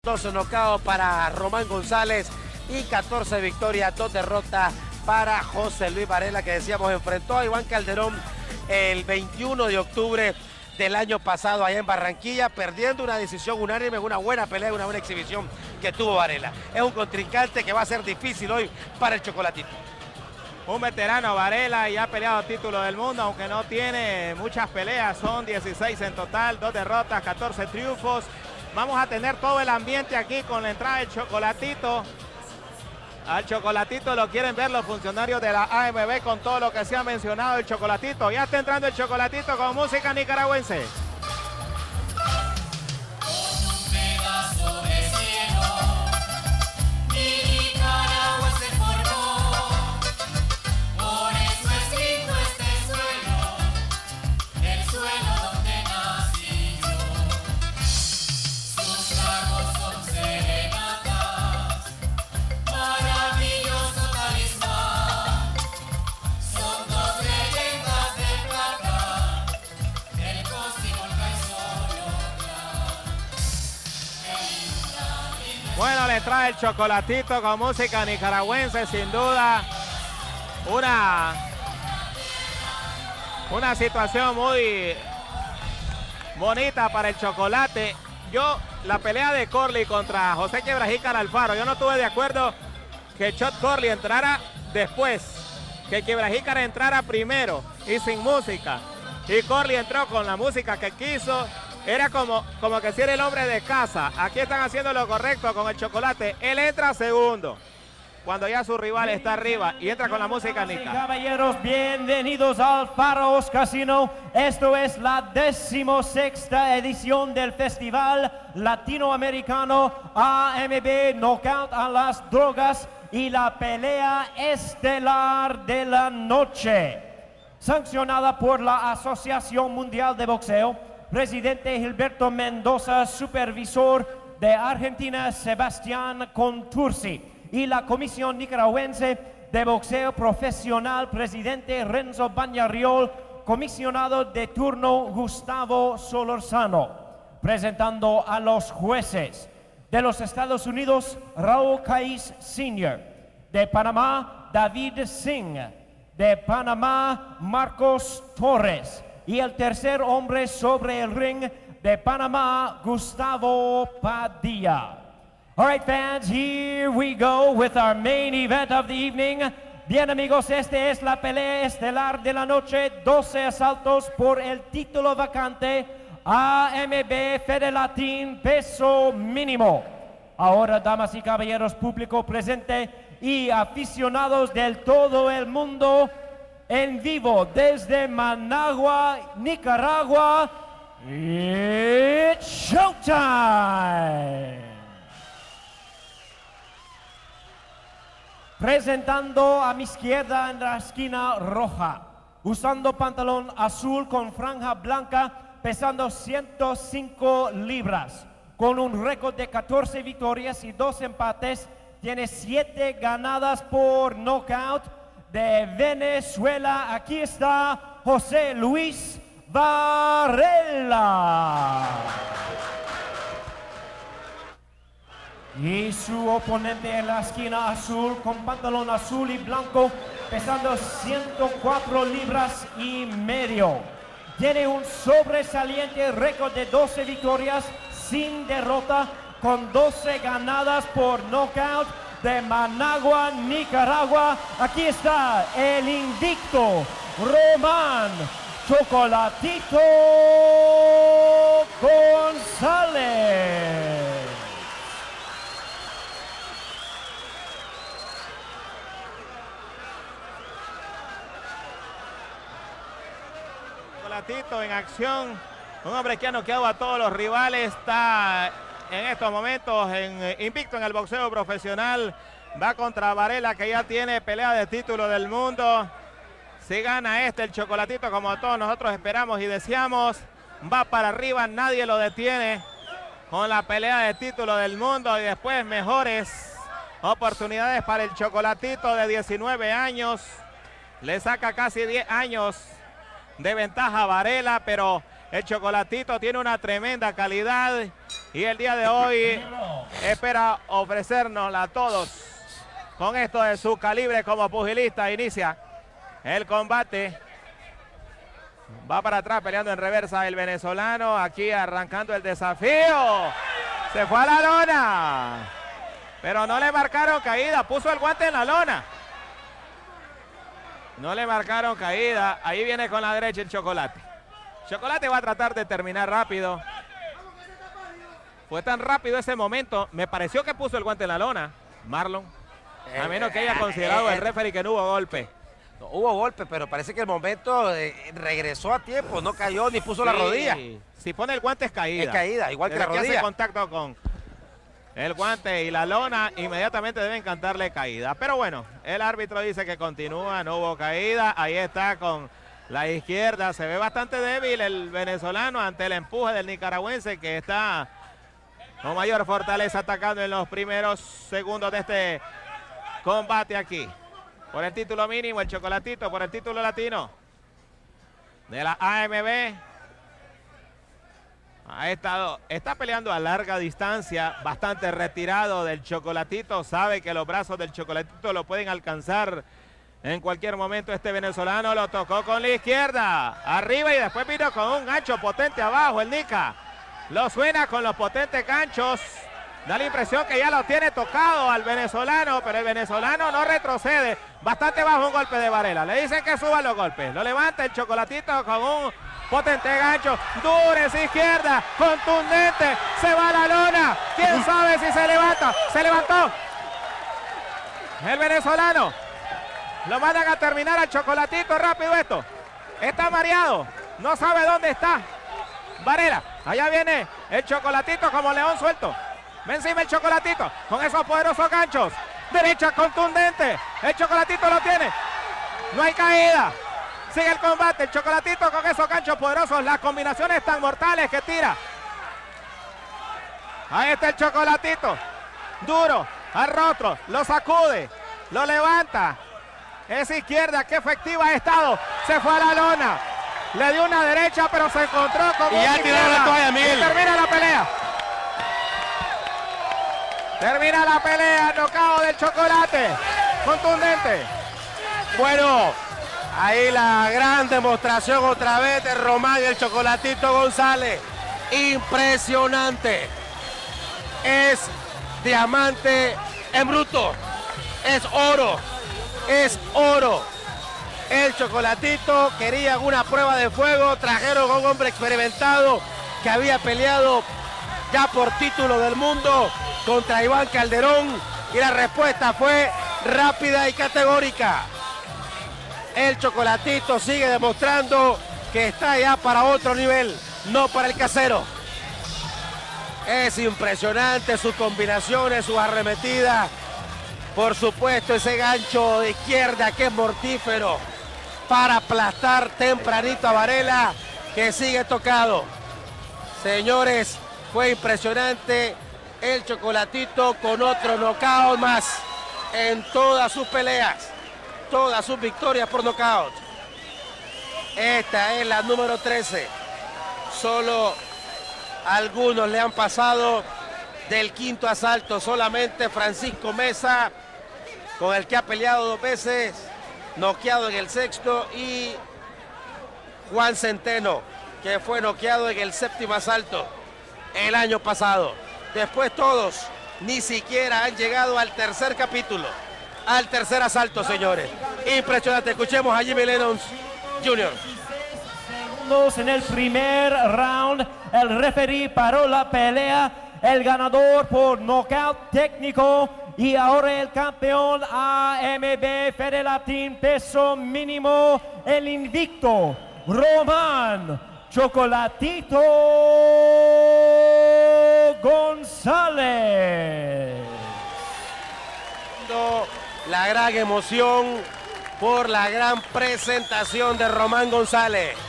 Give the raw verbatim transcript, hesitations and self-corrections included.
doce nocaos para Román González y catorce victorias, dos derrotas para José Luis Varela, que decíamos enfrentó a Iván Calderón el veintiuno de octubre del año pasado allá en Barranquilla, perdiendo una decisión unánime, una buena pelea, una buena exhibición que tuvo Varela. Es un contrincante que va a ser difícil hoy para el Chocolatito. Un veterano Varela y ha peleado título del mundo, aunque no tiene muchas peleas, son dieciséis en total, dos derrotas, catorce triunfos. Vamos a tener todo el ambiente aquí con la entrada del Chocolatito. Al Chocolatito lo quieren ver los funcionarios de la A M B con todo lo que se ha mencionado el Chocolatito. Ya está entrando el Chocolatito con música nicaragüense. Bueno, le trae el Chocolatito con música nicaragüense, sin duda. Una, una situación muy bonita para el Chocolate. Yo, la pelea de Corley contra José Quebrajícar Alfaro, yo no estuve de acuerdo que Shot Corley entrara después, que Quebrajícar entrara primero y sin música. Y Corley entró con la música que quiso. Era como, como que si era el hombre de casa. Aquí están haciendo lo correcto con el Chocolate. Él entra segundo, cuando ya su rival está arriba, y entra con la música nica. Caballeros, bienvenidos al Faros Casino. Esto es la decimosexta edición del Festival Latinoamericano A M B Knockout a las Drogas y la pelea estelar de la noche. Sancionada por la Asociación Mundial de Boxeo, presidente Gilberto Mendoza, supervisor de Argentina Sebastián Contursi, y la Comisión Nicaragüense de Boxeo Profesional, presidente Renzo Bañarriol, comisionado de turno Gustavo Solorzano. Presentando a los jueces de los Estados Unidos, Raúl Caiz senior, de Panamá, David Singh, de Panamá, Marcos Torres, y el tercer hombre sobre el ring, de Panamá, Gustavo Padilla. All right, fans, here we go with our main event of the evening. Bien, amigos, este es la pelea estelar de la noche. doce asaltos por el título vacante A M B Fedelatin peso mínimo. Ahora, damas y caballeros, público presente y aficionados del todo el mundo, en vivo desde Managua, Nicaragua, it's showtime. Presentando a mi izquierda en la esquina roja, usando pantalón azul con franja blanca, pesando ciento cinco libras, con un récord de catorce victorias y dos empates, tiene siete ganadas por knockout. De Venezuela, aquí está José Luis Varela. Y su oponente en la esquina azul, con pantalón azul y blanco, pesando ciento cuatro libras y medio. Tiene un sobresaliente récord de doce victorias sin derrota, con doce ganadas por knockout. De Managua, Nicaragua, aquí está el invicto Román Chocolatito González. Chocolatito en acción, un hombre que ha noqueado a todos los rivales, está en estos momentos en, invicto en el boxeo profesional. Va contra Varela, que ya tiene pelea de título del mundo. Si gana este, el Chocolatito, como todos nosotros esperamos y deseamos, va para arriba, nadie lo detiene con la pelea de título del mundo. Y después mejores oportunidades para el Chocolatito de diecinueve años. Le saca casi diez años de ventaja a Varela, pero el Chocolatito tiene una tremenda calidad y el día de hoy espera ofrecérnosla a todos. Con esto de su calibre como pugilista, inicia el combate. Va para atrás peleando en reversa el venezolano. Aquí arrancando el desafío. Se fue a la lona. Pero no le marcaron caída. Puso el guante en la lona. No le marcaron caída. Ahí viene con la derecha el Chocolate. Chocolate va a tratar de terminar rápido. Fue tan rápido ese momento. Me pareció que puso el guante en la lona, Marlon. A menos que haya considerado el referee que no hubo golpe. No, hubo golpe, pero parece que el momento eh, regresó a tiempo. No cayó ni puso sí, la rodilla. Si pone el guante es caída. Es caída, igual que la rodilla. Que hace contacto con el guante y la lona, inmediatamente deben cantarle caída. Pero bueno, el árbitro dice que continúa, no hubo caída. Ahí está con la izquierda. Se ve bastante débil el venezolano ante el empuje del nicaragüense, que está con mayor fortaleza atacando en los primeros segundos de este combate aquí. Por el título mínimo, el Chocolatito, por el título latino de la A M B. Ha estado, está peleando a larga distancia, bastante retirado del Chocolatito. Sabe que los brazos del Chocolatito lo pueden alcanzar en cualquier momento. Este venezolano lo tocó con la izquierda, arriba, y después vino con un gancho potente abajo. El Nica lo suena con los potentes ganchos. Da la impresión que ya lo tiene tocado al venezolano, pero el venezolano no retrocede. Bastante bajo un golpe de Varela. Le dicen que suba los golpes. Lo levanta el Chocolatito con un potente gancho. Dura esa izquierda, contundente. Se va a la lona. ¿Quién sabe si se levanta? Se levantó. El venezolano. Lo mandan a terminar al Chocolatito. Rápido esto. Está mareado. No sabe dónde está Varela. Allá viene el Chocolatito como león suelto. Ve encima el Chocolatito con esos poderosos ganchos. Derecha contundente. El Chocolatito lo tiene. No hay caída. Sigue el combate. El Chocolatito con esos ganchos poderosos. Las combinaciones tan mortales que tira. Ahí está el Chocolatito. Duro. Al rostro. Lo sacude. Lo levanta. Esa izquierda. Qué efectiva ha estado. Se fue a la lona. Le dio una derecha, pero se encontró con y ya tiraron la toalla, Miguel. Y termina la pelea. Termina la pelea, knockout del Chocolate. Contundente. Bueno, ahí la gran demostración otra vez de Román, el Chocolatito González. Impresionante. Es diamante en bruto. Es oro. Es oro. El Chocolatito quería una prueba de fuego. Trajeron a un hombre experimentado que había peleado ya por título del mundo contra Iván Calderón, y la respuesta fue rápida y categórica. El Chocolatito sigue demostrando que está ya para otro nivel, no para el casero. Es impresionante sus combinaciones, sus arremetidas. Por supuesto, ese gancho de izquierda que es mortífero para aplastar tempranito a Varela, que sigue tocado. Señores, fue impresionante el Chocolatito con otro knockout más en todas sus peleas, todas sus victorias por knockout. Esta es la número trece. Solo algunos le han pasado del quinto asalto. Solamente Francisco Mesa, con el que ha peleado dos veces, noqueado en el sexto, y Juan Centeno, que fue noqueado en el séptimo asalto el año pasado. Después todos ni siquiera han llegado al tercer capítulo, al tercer asalto, señores. Impresionante. Escuchemos a Jimmy Lennon junior Segundos en el primer round. El referee paró la pelea. El ganador por nocaut técnico. Y ahora el campeón A M B Fede Latín peso mínimo, el invicto Román Chocolatito González. La gran emoción por la gran presentación de Román González.